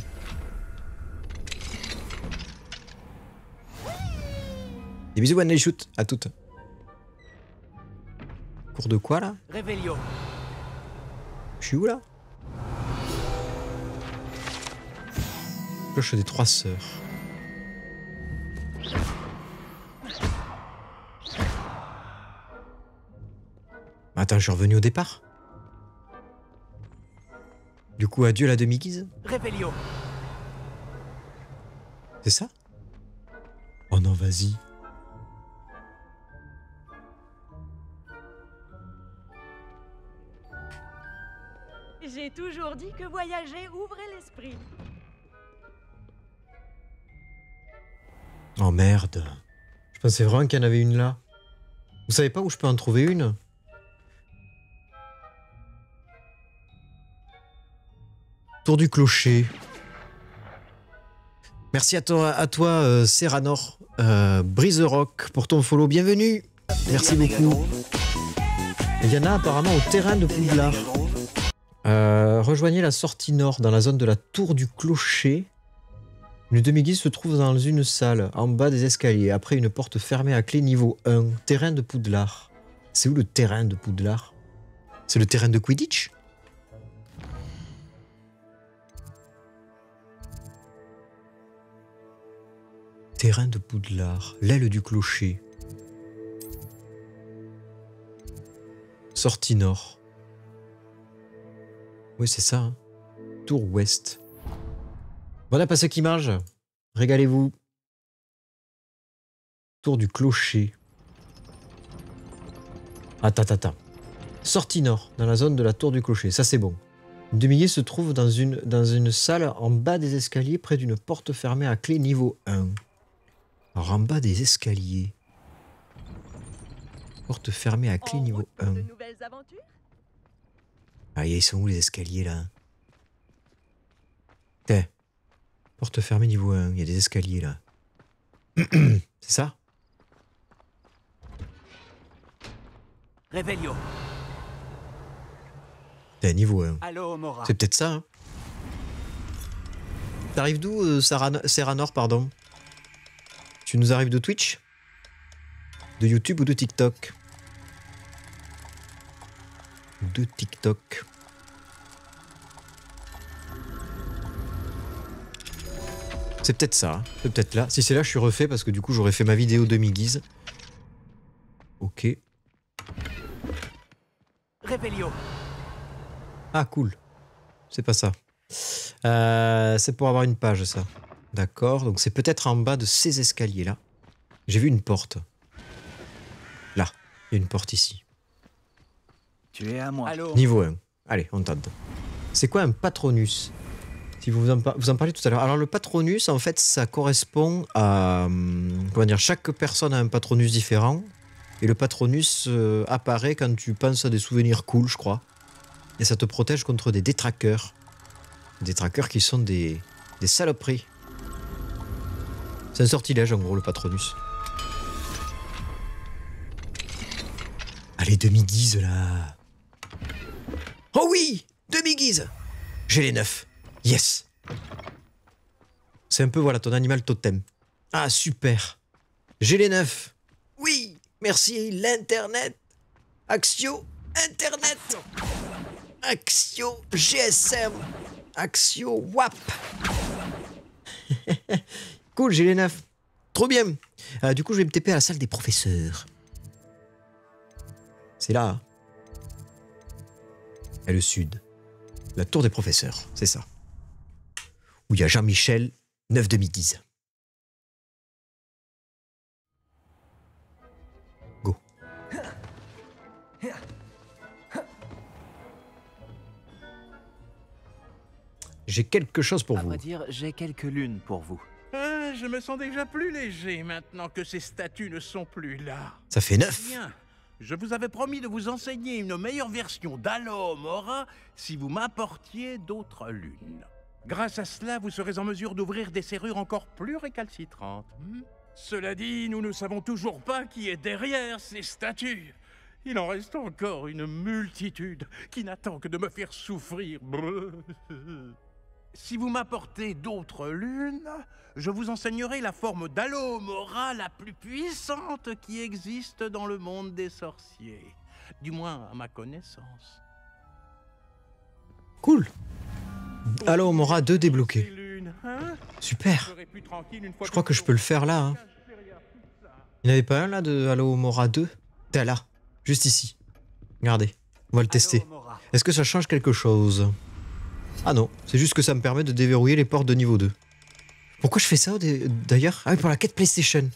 Des bisous, one day shoot, à toutes. Cours de quoi, là? Revelio. Je suis où, là? Cloche des 3 sœurs. Attends, je suis revenu au départ. Du coup, adieu la demi-guise. Revelio. C'est ça? Oh non, vas-y. J'ai toujours dit que voyager ouvrait l'esprit. Oh merde. Je pensais vraiment qu'il y en avait une là. Vous savez pas où je peux en trouver une? Tour du clocher. Merci à toi Serranor, Briserock, pour ton follow. Bienvenue. Merci beaucoup. Il y en a apparemment au terrain de Poudlard. Rejoignez la sortie nord dans la zone de la tour du clocher. Une demi-guise se trouve dans une salle, en bas des escaliers, après une porte fermée à clé niveau 1. Terrain de Poudlard. C'est où le terrain de Poudlard? C'est le terrain de Quidditch? Terrain de Poudlard. L'aile du clocher. Sortie nord. Oui, c'est ça. Hein. Tour ouest. Bon app à ceux qui mangent. Régalez-vous. Tour du clocher. Attends. Sortie nord, dans la zone de la tour du clocher. Ça, c'est bon. Une demi-guise se trouve dans une salle en bas des escaliers, près d'une porte fermée à clé niveau 1. Alors, en bas des escaliers. Porte fermée à clé niveau 1. De nouvelles aventures? Ah, ils sont où les escaliers, là? Tiens. Porte fermée niveau 1, il y a des escaliers là. C'est ça? Revelio. T'es à niveau 1. Allo, Mora. C'est peut-être ça, hein? T'arrives d'où, Serranor, pardon? Tu nous arrives de Twitch? De YouTube ou de TikTok? De TikTok. C'est peut-être ça, hein. C'est peut-être là. Si c'est là, je suis refait parce que du coup, j'aurais fait ma vidéo demi-guise. Ok. Revelio. Ah, cool. C'est pas ça. C'est pour avoir une page, ça. D'accord. Donc, c'est peut-être en bas de ces escaliers-là. J'ai vu une porte. Là. Il y a une porte ici. Tu es à moi. Allo. Niveau 1. Allez, on tente. C'est quoi un patronus? Si vous en parlez tout à l'heure. Alors le Patronus, en fait, ça correspond à... comment dire, chaque personne a un Patronus différent. Et le Patronus apparaît quand tu penses à des souvenirs cool, je crois. Et ça te protège contre des détraqueurs. Des traqueurs qui sont des saloperies. C'est un sortilège, en gros, le Patronus. Allez, demi-guise, là. Oh oui, demi-guise. J'ai les 9. Yes. C'est un peu, voilà, ton animal totem. Ah, super. J'ai les 9. Oui, merci, l'Internet. Axio, Internet. Axio, GSM. Axio, WAP. Cool, j'ai les 9. Trop bien. Du coup, je vais me taper à la salle des professeurs. C'est là. Hein. Et le sud. La tour des professeurs, c'est ça. Où il y a Jean-Michel, 9 demi-guise. Go. J'ai quelque chose pour vous. À vrai dire, j'ai quelques lunes pour vous. Je me sens déjà plus léger maintenant que ces statues ne sont plus là. Ça fait 9. Bien. Je vous avais promis de vous enseigner une meilleure version d'Alohomora si vous m'apportiez d'autres lunes. Grâce à cela, vous serez en mesure d'ouvrir des serrures encore plus récalcitrantes. Cela dit, nous ne savons toujours pas qui est derrière ces statues. Il en reste encore une multitude qui n'attend que de me faire souffrir. Si vous m'apportez d'autres lunes, je vous enseignerai la forme d'Alohomora la plus puissante qui existe dans le monde des sorciers. Du moins, à ma connaissance. Cool. Alohomora 2 débloqué. Lunes, hein? Super. Je crois que je peux le faire là. Hein. Il n'y en avait pas un là de Alohomora 2? T'es là. Juste ici. Regardez. On va le tester. Est-ce que ça change quelque chose? Ah non, c'est juste que ça me permet de déverrouiller les portes de niveau 2. Pourquoi je fais ça d'ailleurs? Ah oui, pour la quête PlayStation.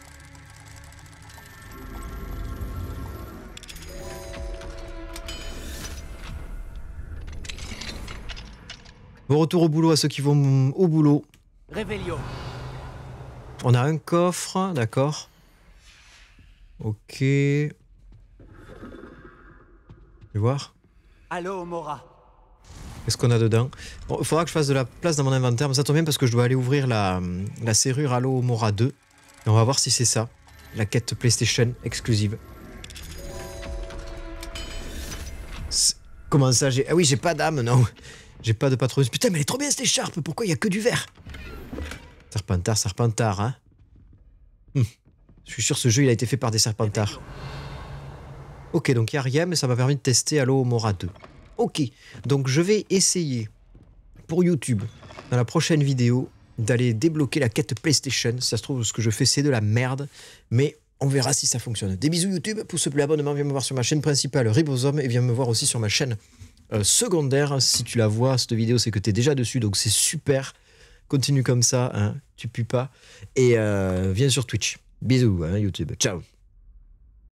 Bon retour au boulot à ceux qui vont au boulot. Réveillon. On a un coffre, d'accord. Ok. Je vais voir. Alohomora. Qu'est-ce qu'on a dedans? Bon, il faudra que je fasse de la place dans mon inventaire, mais ça tombe bien parce que je dois aller ouvrir la serrure Alohomora 2. Et on va voir si c'est ça. La quête PlayStation exclusive. Comment ça j'ai... Ah oui, j'ai pas d'âme, non. J'ai pas de Patronus. Putain, mais elle est trop bien cette écharpe. Pourquoi il y a que du vert? Serpentard, Serpentard, hein. Je suis sûr ce jeu il a été fait par des Serpentards. Ok, donc il n'y a rien, mais ça m'a permis de tester Alohomora 2. Ok, donc je vais essayer pour YouTube, dans la prochaine vidéo, d'aller débloquer la quête PlayStation. Si ça se trouve, ce que je fais, c'est de la merde, mais on verra si ça fonctionne. Des bisous YouTube, pouce bleu, abonnement, viens me voir sur ma chaîne principale Ribosome et viens me voir aussi sur ma chaîne secondaire. Si tu la vois, cette vidéo, c'est que tu es déjà dessus, donc c'est super. Continue comme ça, hein, tu pues pas. Et viens sur Twitch. Bisous, hein, YouTube. Ciao.